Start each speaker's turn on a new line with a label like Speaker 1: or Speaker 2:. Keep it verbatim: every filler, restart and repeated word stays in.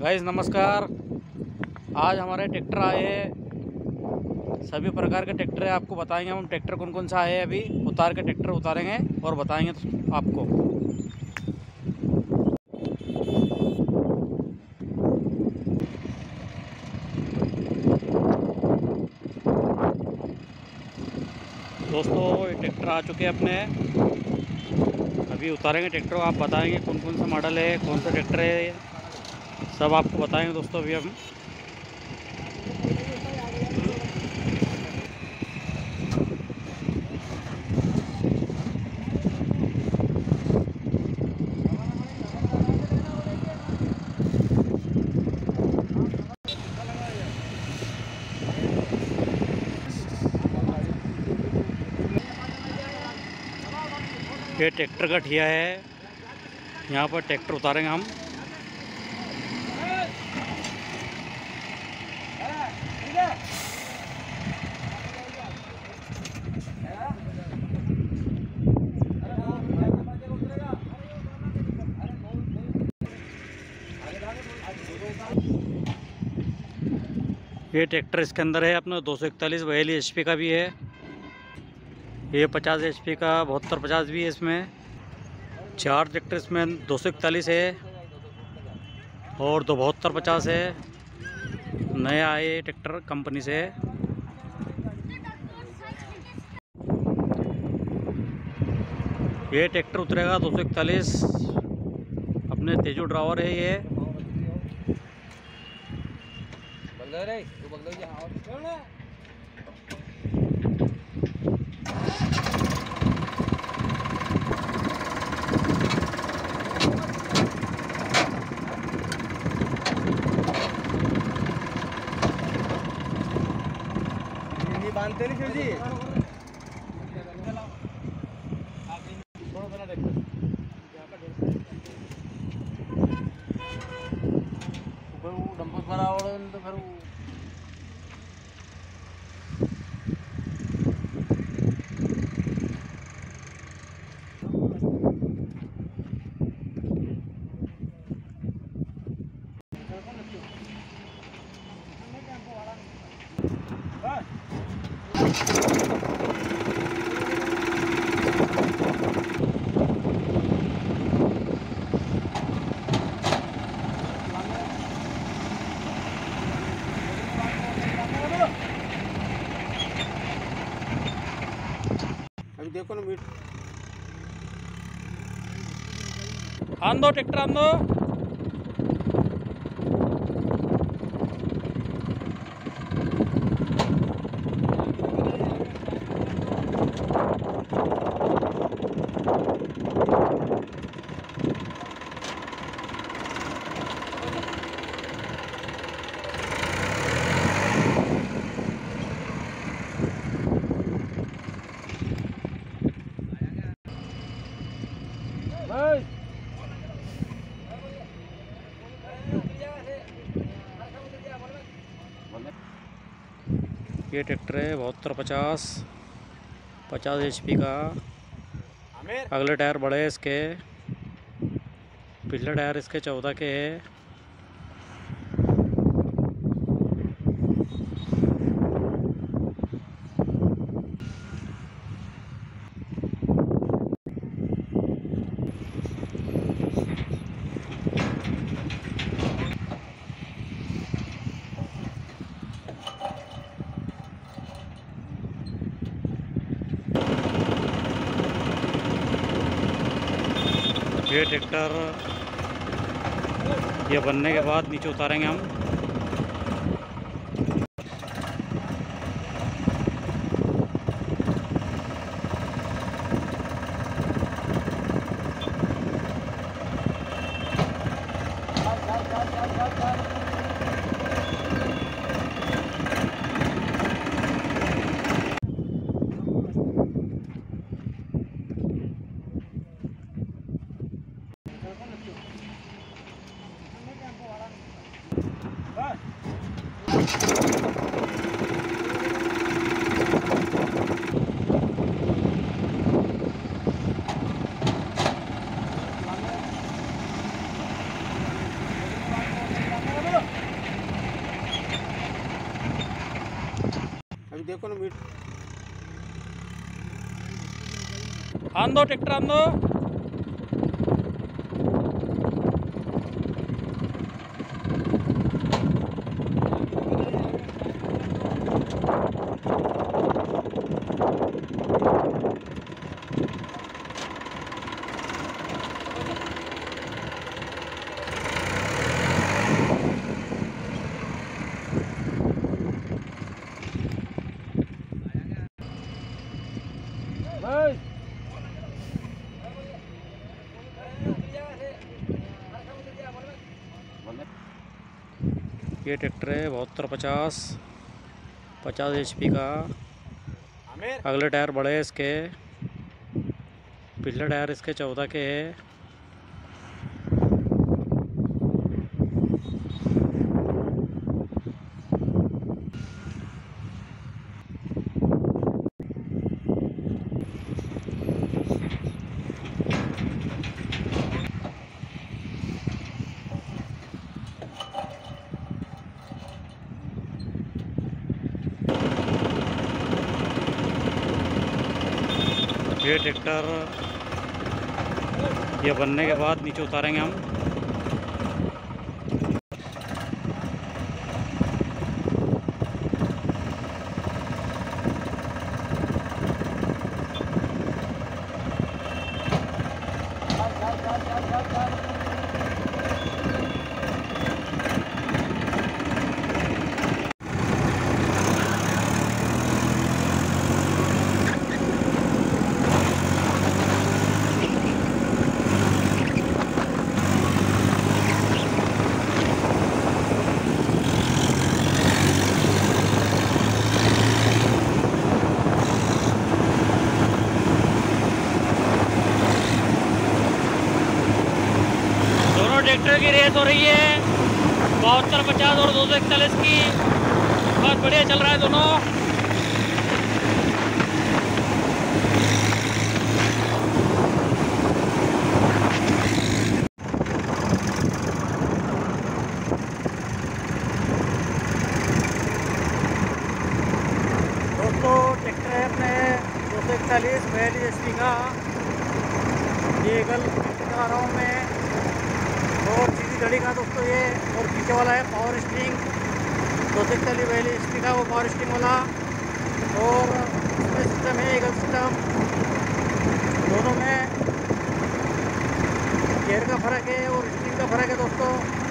Speaker 1: Guys नमस्कार। आज हमारे ट्रैक्टर आए हैं, सभी प्रकार के ट्रैक्टर है। आपको बताएंगे हम ट्रैक्टर कौन कौन सा है। अभी उतार के ट्रैक्टर उतारेंगे और बताएंगे तो आपको। दोस्तों ये ट्रैक्टर आ चुके हैं अपने, अभी उतारेंगे ट्रैक्टर। आप बताएंगे कौन कौन सा मॉडल है, कौन सा ट्रैक्टर है, सब आपको बताएंगे दोस्तों। अभी हम ये ट्रैक्टर का ठिया है, यहाँ पर ट्रैक्टर उतारेंगे हम। ये ट्रैक्टर इसके अंदर है अपना दो सौ इकतालीस बयालीस एच पी का भी है। ये पचास एच पी का बहत्तर पचास भी है। इसमें चार ट्रैक्टर इसमें दो सौ इकतालीस है और दो बहत्तर पचास है। नया है ट्रैक्टर कंपनी से। ये ट्रैक्टर उतरेगा दो सौ इकतालीस, अपने तेजू ड्राइवर है ये।
Speaker 2: बांधते नहीं शिव जी। डंपर भरा तो फिर अभी देखो ना मीट
Speaker 1: आन दो ट्रैक्टर, आन दो। ये ट्रैक्टर है बहत्तर पचास पचास एच पी का। अगले टायर बड़े हैं इसके, पिछले टायर इसके चौदह के है। ये ट्रैक्टर ये बनने के बाद नीचे उतारेंगे हम।
Speaker 2: देखो ना मीट
Speaker 1: आन दो ट्रैक्टर आन दो। ये ट्रैक्टर है बहत्तर पचास पचास एच पी का। अगले टायर बड़े हैं इसके, पिछले टायर इसके चौदह के है। ये ट्रैक्टर ये बनने के बाद नीचे उतारेंगे हम। ट्रैक्टर की रेस हो रही है बहत्तर पचास और दो सौ इकतालीस की। बहुत बढ़िया चल रहा है दोनों। दोस्तों ट्रैक्टर है अपने दो सौ इकतालीस बयालीस एच पी का। ये कल दिखा रहा हूँ मैं, और सीधी घड़ी का दोस्तों ये। और पीछे वाला है पावर स्टीयरिंग दो सौ इकतालीस बयालीस एच पी का, वो पावर स्टीयरिंग वाला। और इसमें सिस्टम है ईगल सिस्टम। दोनों में गियर का फ़र्क है और स्टीयरिंग का फ़र्क है दोस्तों।